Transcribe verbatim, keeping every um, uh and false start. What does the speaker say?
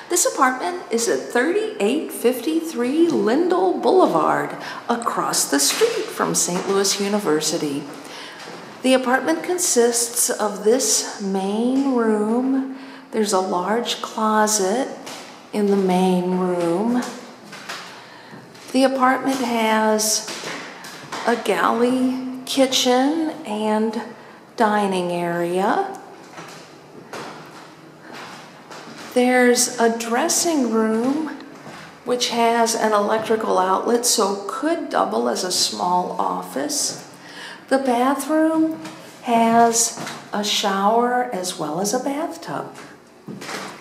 This apartment is at thirty-eight fifty-three Lindell Boulevard, across the street from Saint Louis University. The apartment consists of this main room. There's a large closet in the main room. The apartment has a galley kitchen and dining area. There's a dressing room which has an electrical outlet, so could double as a small office. The bathroom has a shower as well as a bathtub.